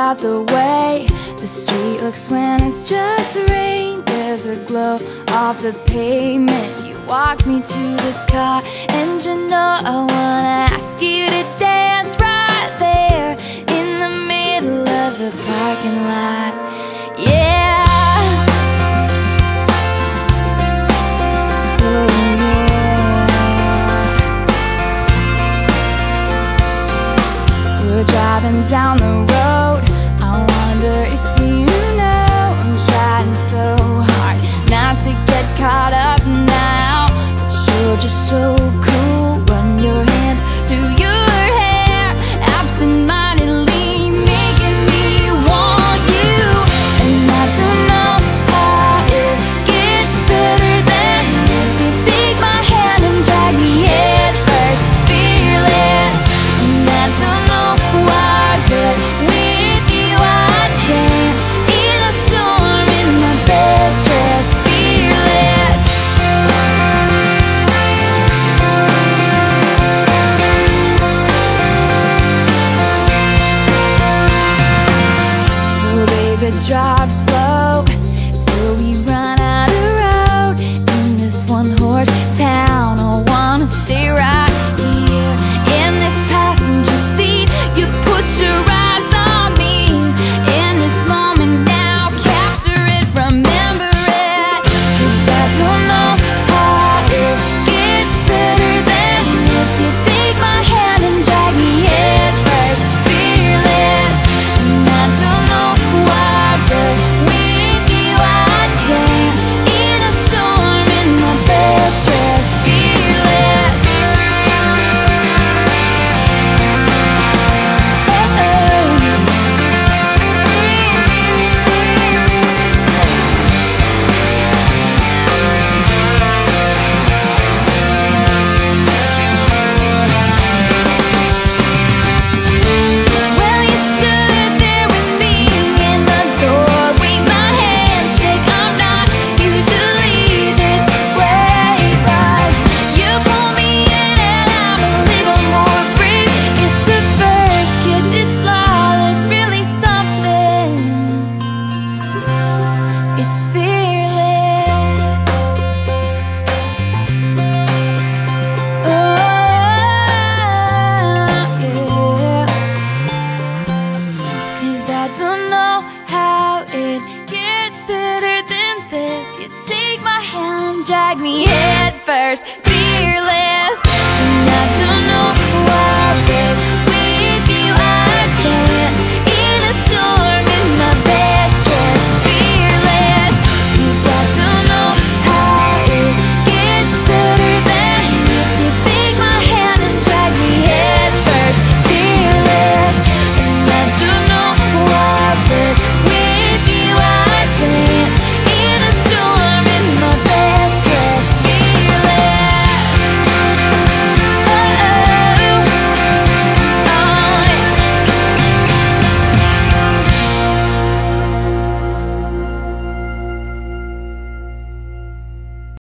about the way the street looks when it's just rain. There's a glow off the pavement. You walk me to the car, and you know I wanna ask you to dance right there in the middle of the parking lot. Yeah. Driving down the road, I wonder if you know I'm trying so hard not to get caught up now, but you're just so cool. Run your hands through your hair, absent-mindedly making me want you. And I don't know how it gets better than this. You take my hand and drag me head first, fearless. And I don't know why, but with you I dance in a storm in my best dress, fearless. So baby, drive slow till we run out of road in this one-horse town. I wanna stay right here in this passenger seat. You put your eyes on me in this moment now. Capture it, remember it, 'cause I don't know how it gets better than this. You take my hand and drag me head first, fearless. And I don't know why, but with you I dance in a storm in my best dress, fearless. Well, you stood there with me in the doorway, my handshake. I'm not usually this way, but you pull me in and I'm a little more free. It's the first kiss, it's flawless, really something. It's fearless. Oh, yeah. 'Cause I don't know how it gets better than this. You take my hand and drag me head first.